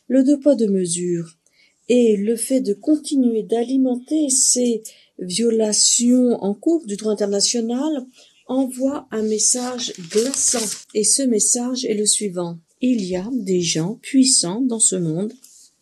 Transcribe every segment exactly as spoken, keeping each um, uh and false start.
le deux poids deux mesures et le fait de continuer d'alimenter ces violations en cours du droit international envoie un message glaçant. Et ce message est le suivant. Il y a des gens puissants dans ce monde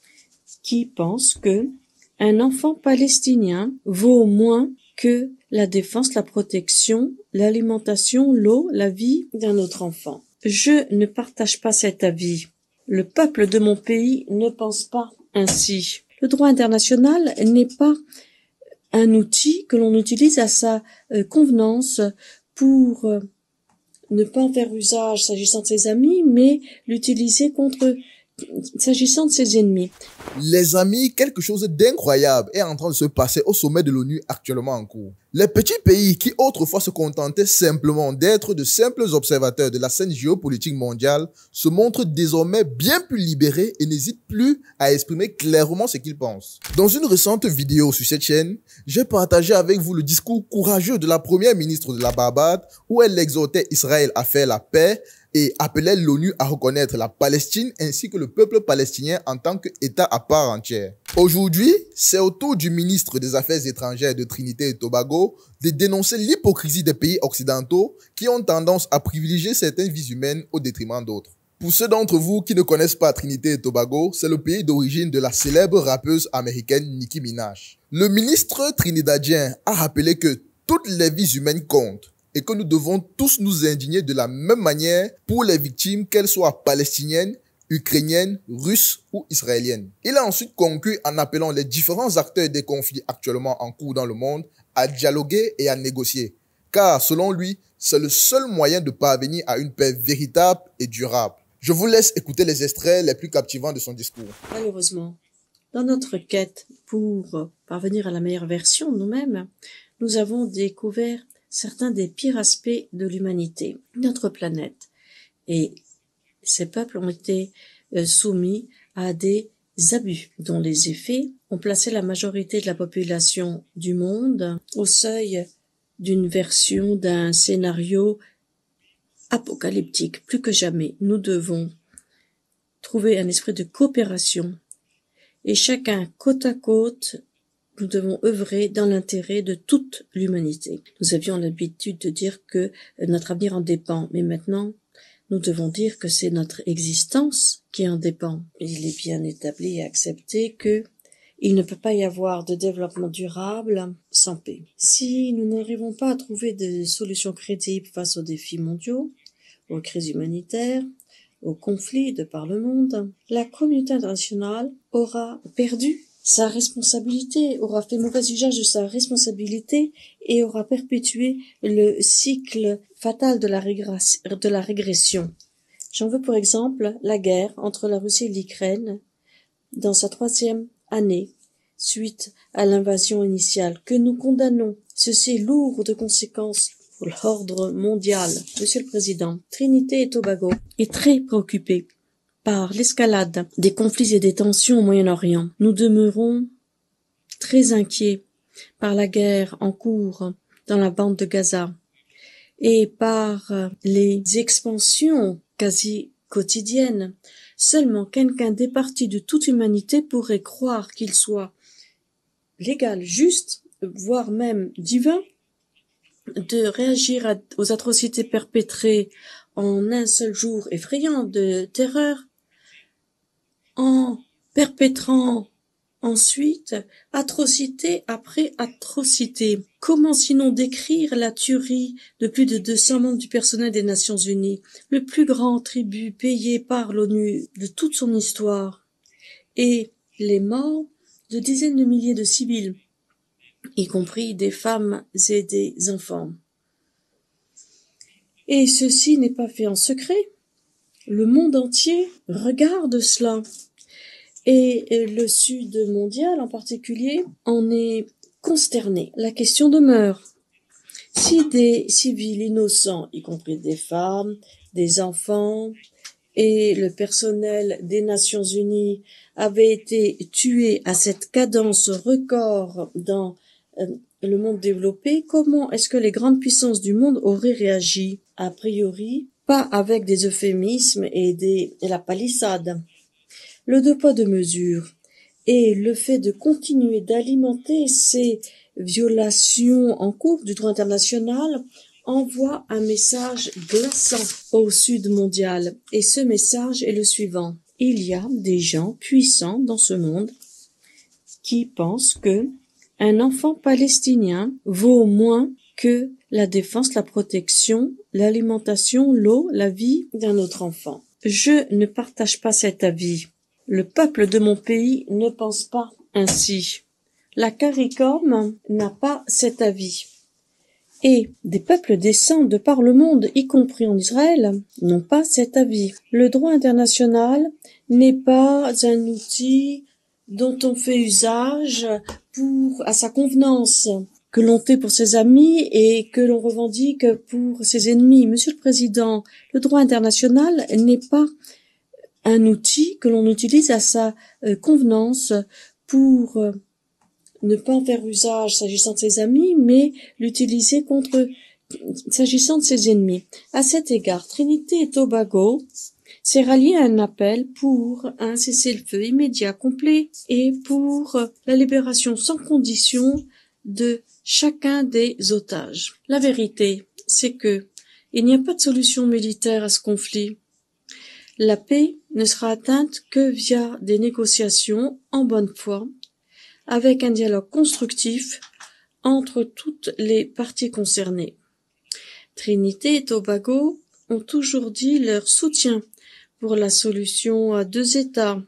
qui pensent que un enfant palestinien vaut moins que la défense, la protection, l'alimentation, l'eau, la vie d'un autre enfant. Je ne partage pas cet avis. Le peuple de mon pays ne pense pas ainsi. Le droit international n'est pas un outil que l'on utilise à sa euh, convenance pour euh, ne pas en faire usage s'agissant de ses amis, mais l'utiliser contre s'agissant de ses ennemis. Les amis, quelque chose d'incroyable est en train de se passer au sommet de l'ONU actuellement en cours. Les petits pays qui autrefois se contentaient simplement d'être de simples observateurs de la scène géopolitique mondiale se montrent désormais bien plus libérés et n'hésitent plus à exprimer clairement ce qu'ils pensent. Dans une récente vidéo sur cette chaîne, j'ai partagé avec vous le discours courageux de la première ministre de la Barbade où elle exhortait Israël à faire la paix et appelait l'ONU à reconnaître la Palestine ainsi que le peuple palestinien en tant qu'État à part entière. Aujourd'hui, c'est au tour du ministre des Affaires étrangères de Trinité et Tobago de dénoncer l'hypocrisie des pays occidentaux qui ont tendance à privilégier certaines vies humaines au détriment d'autres. Pour ceux d'entre vous qui ne connaissent pas Trinité et Tobago, c'est le pays d'origine de la célèbre rappeuse américaine Nicki Minaj. Le ministre trinidadien a rappelé que toutes les vies humaines comptent et que nous devons tous nous indigner de la même manière pour les victimes, qu'elles soient palestiniennes, ukrainiennes, russes ou israéliennes. Il a ensuite conclu en appelant les différents acteurs des conflits actuellement en cours dans le monde à dialoguer et à négocier, car selon lui, c'est le seul moyen de parvenir à une paix véritable et durable. Je vous laisse écouter les extraits les plus captivants de son discours. Malheureusement, dans notre quête pour parvenir à la meilleure version de nous-mêmes, nous avons découvert certains des pires aspects de l'humanité, notre planète. Et ces peuples ont été euh, soumis à des abus dont les effets ont placé la majorité de la population du monde au seuil d'une version d'un scénario apocalyptique. Plus que jamais, nous devons trouver un esprit de coopération et chacun côte à côte, nous devons œuvrer dans l'intérêt de toute l'humanité. Nous avions l'habitude de dire que notre avenir en dépend, mais maintenant, nous devons dire que c'est notre existence qui en dépend. Il est bien établi et accepté que il ne peut pas y avoir de développement durable sans paix. Si nous n'arrivons pas à trouver des solutions crédibles face aux défis mondiaux, aux crises humanitaires, aux conflits de par le monde, la communauté internationale aura perdu sa responsabilité, aura fait mauvais usage de sa responsabilité et aura perpétué le cycle fatal de la, régress- de la régression. J'en veux pour exemple la guerre entre la Russie et l'Ukraine dans sa troisième année suite à l'invasion initiale que nous condamnons. Ceci est lourd de conséquences pour l'ordre mondial. Monsieur le Président, Trinité et Tobago est très préoccupé par l'escalade des conflits et des tensions au Moyen-Orient. Nous demeurons très inquiets par la guerre en cours dans la bande de Gaza et par les expansions quasi quotidiennes. Seulement quelqu'un départi de toute humanité pourrait croire qu'il soit légal, juste, voire même divin, de réagir à, aux atrocités perpétrées en un seul jour effrayant de terreur, en perpétrant ensuite atrocité après atrocité. Comment sinon décrire la tuerie de plus de deux cents membres du personnel des Nations Unies, le plus grand tribut payé par l'ONU de toute son histoire, et les morts de dizaines de milliers de civils, y compris des femmes et des enfants. Et ceci n'est pas fait en secret. Le monde entier regarde cela. Et le Sud mondial en particulier en est consterné. La question demeure. Si des civils innocents, y compris des femmes, des enfants et le personnel des Nations Unies avaient été tués à cette cadence record dans euh, le monde développé, comment est-ce que les grandes puissances du monde auraient réagi? A priori, pas avec des euphémismes et, des, et la palissade. le deux poids deux mesures et le fait de continuer d'alimenter ces violations en cours du droit international envoie un message glaçant au sud mondial. Et ce message est le suivant. Il y a des gens puissants dans ce monde qui pensent que un enfant palestinien vaut moins que la défense, la protection, l'alimentation, l'eau, la vie d'un autre enfant. Je ne partage pas cet avis. Le peuple de mon pays ne pense pas ainsi. La CARICOM n'a pas cet avis. Et des peuples décents de par le monde, y compris en Israël, n'ont pas cet avis. Le droit international n'est pas un outil dont on fait usage pour, à sa convenance, que l'on tait pour ses amis et que l'on revendique pour ses ennemis. Monsieur le Président, le droit international n'est pas un outil que l'on utilise à sa euh, convenance pour euh, ne pas en faire usage s'agissant de ses amis, mais l'utiliser contre, s'agissant de ses ennemis. À cet égard, Trinité et Tobago s'est rallié à un appel pour un cessez-le-feu immédiat complet et pour la libération sans condition de chacun des otages. La vérité, c'est que il n'y a pas de solution militaire à ce conflit. La paix ne sera atteinte que via des négociations en bonne foi, avec un dialogue constructif entre toutes les parties concernées. Trinité et Tobago ont toujours dit leur soutien pour la solution à deux États,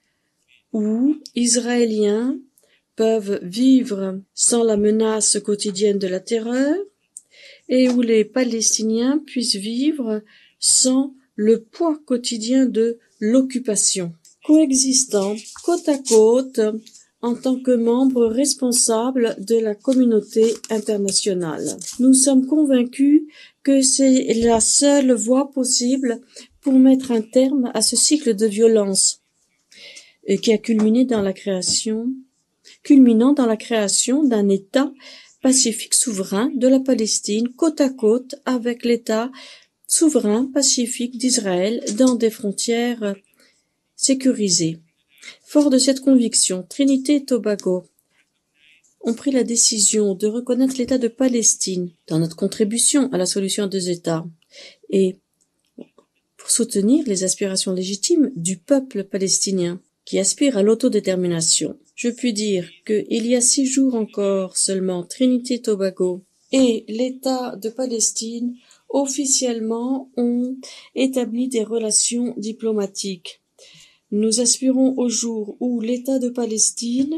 où Israéliens peuvent vivre sans la menace quotidienne de la terreur et où les Palestiniens puissent vivre sans le poids quotidien de l'occupation. Coexistant côte à côte en tant que membres responsables de la communauté internationale. Nous sommes convaincus que c'est la seule voie possible pour mettre un terme à ce cycle de violence qui a culminé dans la création, culminant dans la création d'un État pacifique souverain de la Palestine côte à côte avec l'État souverain pacifique d'Israël dans des frontières sécurisées. Fort de cette conviction, Trinité et Tobago ont pris la décision de reconnaître l'État de Palestine dans notre contribution à la solution à deux États et pour soutenir les aspirations légitimes du peuple palestinien qui aspire à l'autodétermination. Je puis dire qu'il y a six jours encore seulement, Trinité et Tobago et l'État de Palestine officiellement ont établi des relations diplomatiques. Nous aspirons au jour où l'État de Palestine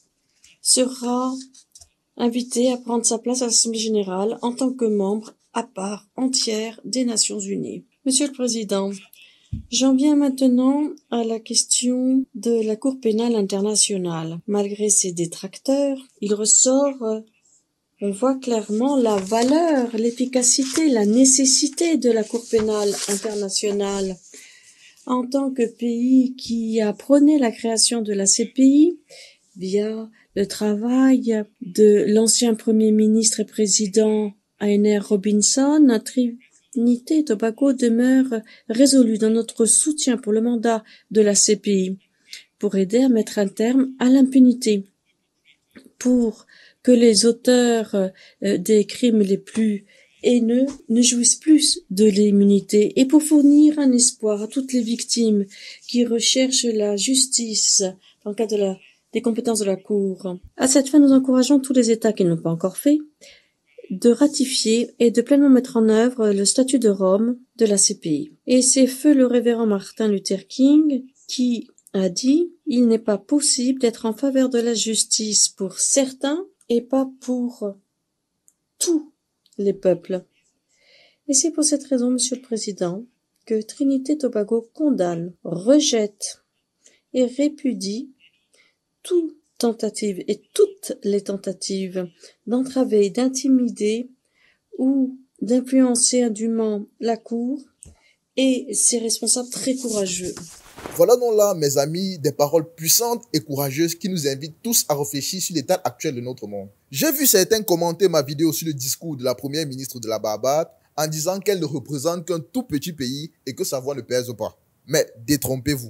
sera invité à prendre sa place à l'Assemblée générale en tant que membre à part entière des Nations unies. Monsieur le Président, j'en viens maintenant à la question de la Cour pénale internationale. Malgré ses détracteurs, il ressort, on voit clairement la valeur, l'efficacité, la nécessité de la Cour pénale internationale. En tant que pays qui a prôné la création de la C P I via le travail de l'ancien Premier ministre et président Heiner Robinson, Trinité et Tobago demeure résolu dans notre soutien pour le mandat de la C P I, pour aider à mettre un terme à l'impunité, pour que les auteurs des crimes les plus haineux ne jouissent plus de l'immunité et pour fournir un espoir à toutes les victimes qui recherchent la justice dans le cadre de la, des compétences de la Cour. À cette fin, nous encourageons tous les États qui n'ont pas encore fait de ratifier et de pleinement mettre en œuvre le statut de Rome de la C P I. Et c'est feu le révérend Martin Luther King qui a dit « Il n'est pas possible d'être en faveur de la justice pour certains et pas pour tous les peuples. » Et c'est pour cette raison, Monsieur le Président, que Trinité et Tobago condamne, rejette et répudie toute tentative et toutes les tentatives d'entraver, d'intimider ou d'influencer indûment la Cour et ses responsables très courageux. Voilà donc là, mes amis, des paroles puissantes et courageuses qui nous invitent tous à réfléchir sur l'état actuel de notre monde. J'ai vu certains commenter ma vidéo sur le discours de la première ministre de la Barbade en disant qu'elle ne représente qu'un tout petit pays et que sa voix ne pèse pas. Mais détrompez-vous.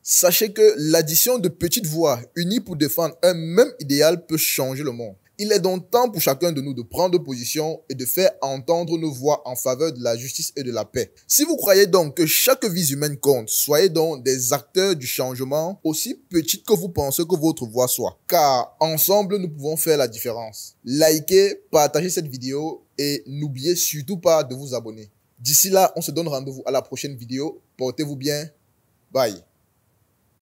Sachez que l'addition de petites voix unies pour défendre un même idéal peut changer le monde. Il est donc temps pour chacun de nous de prendre position et de faire entendre nos voix en faveur de la justice et de la paix. Si vous croyez donc que chaque vie humaine compte, soyez donc des acteurs du changement, aussi petites que vous pensez que votre voix soit. Car ensemble, nous pouvons faire la différence. Likez, partagez cette vidéo et n'oubliez surtout pas de vous abonner. D'ici là, on se donne rendez-vous à la prochaine vidéo. Portez-vous bien. Bye.